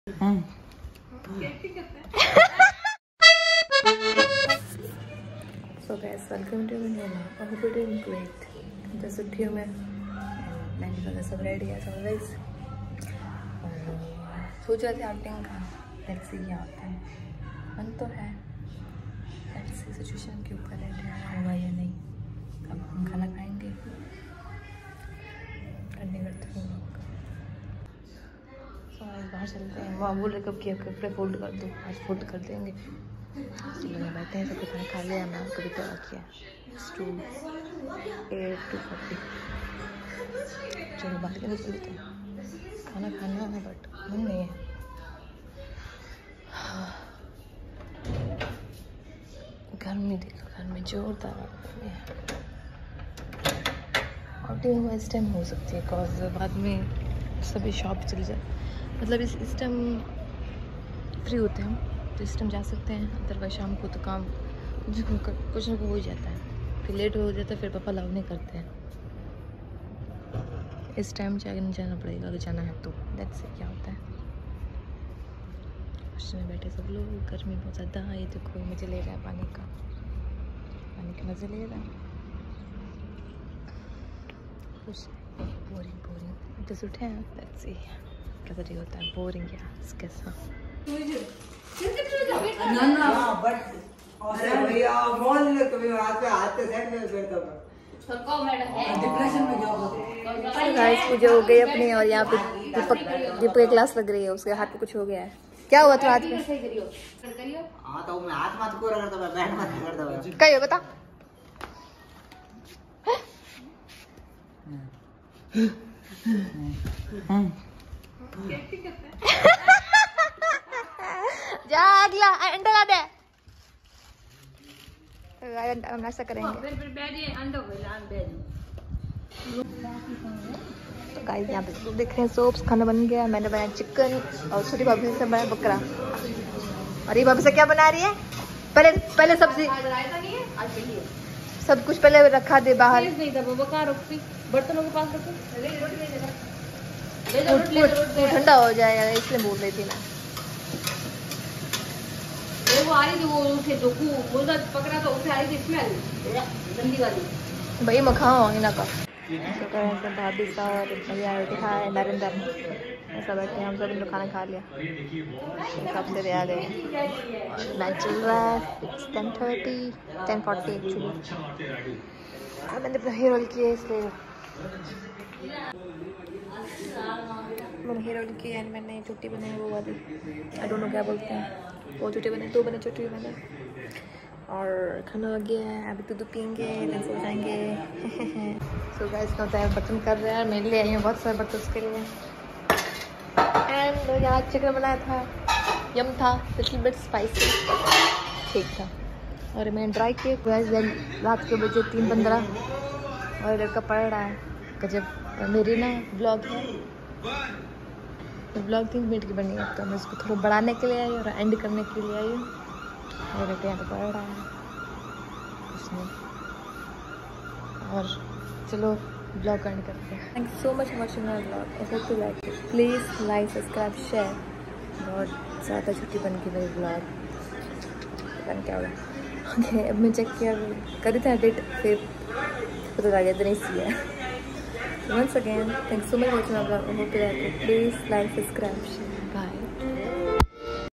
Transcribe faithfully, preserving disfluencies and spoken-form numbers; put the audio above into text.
So guys, welcome to Manila. I hope you're doing great. तो छुट्टियों में मैंने कहा सब रेडी है always. सोच रहे थे आउटिंग का, लेट्स सी क्या होता है. मन तो है, लेट्स सी सिचुएशन के ऊपर है क्या होगा या नहीं. अब हम खाना खाएंगे, करने करते हैं लोग. तो आज बाहर चलते हैं. वहाँ बोल रहे कब किया कपड़े फोल्ड कर दो, आज फोल्ड कर देंगे. चलो यहाँ बैठे हैं, सबको खाना खा लिया. मैं कभी तैयार किया टू एट टू फोर्टी. चलो बाहर के लिए चलते हैं. खाना खाना है बट मन नहीं है. गर्मी देखो, गर्मी जोरदार गर्मी है. आउटिंग इस टाइम हो सकती है बिकॉज बाद में सभी शॉप चल जाए. मतलब इस इस टाइम फ्री होते हैं तो इस टाइम जा सकते हैं. अदरवाइज शाम को तो काम कुछ कुछ ना कुछ हो ही जाता है. फिर लेट हो जाता है, फिर पापा अलाउ नहीं करते हैं. इस टाइम जाकर नहीं जाना पड़ेगा अगर जाना है तो. लेट्स से क्या होता है. हॉस्टल में बैठे सब लोग, गर्मी बहुत ज़्यादा है. ये देखो मज़े ले रहा है पानी का, पानी के मज़े ले रहा है. कुछ बोरिंग बोरिंग जैसे उठे हैं. लेट्स सी कैसा ठीक होता है. बोरिंग या कैसा. अरे भैया मोल ले कभी आते आते सेट में बैठता था. डिप्रेशन में क्या. गाइस पूजा हो गई अपनी और यहाँ पे दीपक दीपक की क्लास लग रही है. उसके हाथ में कुछ हो गया है. क्या हुआ तो हाथ में. हाँ तो मैं हाथ मत को रगड़ता था, बैठ मत करता था. क्या हुआ बता. जा अगला अंडा ला दे. हम ऐसा करेंगे. तो गाइस यहाँ पे लोग देख रहे हैं सोप्स. खाना बन गया. मैंने बनाया चिकन और छोटी भाभी से बनाया बकरा. और ये भाभी से क्या बना रही है. पहले पहले सब्जी सब कुछ पहले रखा दे बाहर. बर्तनों के पास रखो. ठंडा हो जाएगा इसलिए बोल रही थी मैं. वो आ रही थी, वो उठे जो बोलता पकड़ा तो उसे आ रही थी स्मेल गंदी वाली. भाई मखाओ इना का. तो भाभी सा और भैया दिखाए नरेंद्र ऐसा बैठे. हम सब खाना खा लिया. कब से आ गए. मैच चल रहा है. Ten thirty ten forty actually. मैंने अपना हेयर ऑयल किया इसलिए मैंने हेयर ऑयल किया. एंड मैंने चुट्टी बनाई वो वाली. आई डोंट नो क्या बोलते हैं. वो चुट्टी बने, दो बने चुट्टी मैंने. और खाना लग गया है. अभी दूध पियेंगे फिर सो जाएंगे. सो गाइस का टाइम बर्तन कर रहे हैं. मेरे लिए आई हूँ बहुत सारे बर्तन उसके लिए. एंड यहाँ चिकन बनाया था. यम था. Little bit spicy. ठीक था. और मैंने ड्राई किए. रात के बजे तीन पंद्रह और लड़का पढ़ रहा है. गजब. मेरी ना ब्लॉग है. ब्लॉग तीन मिनट की बनी है तो मैं इसको थोड़ा बढ़ाने के लिए आई और एंड करने के लिए आई हूँ. और लड़का यहाँ पे पढ़ रहा है उसने. और चलो ब्लॉग एंड करते हैं. Thank you so much for watching my blog. I hope you like it. Please like subscribe share. बहुत ज़्यादा छुट्टी बन गई मेरी ब्लॉग. पता नहीं क्या होगा. ओके अब मैं चेक किया करी था एडिट. फिर पता लग गया इतनी सी है. Once again, thanks so much for watching my vlog. I hope you like it. Please like, subscribe, share. Bye.